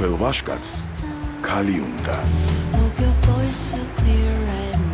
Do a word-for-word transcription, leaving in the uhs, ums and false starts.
fel Vascats, Kaliunta. Hope your voice so clear right now.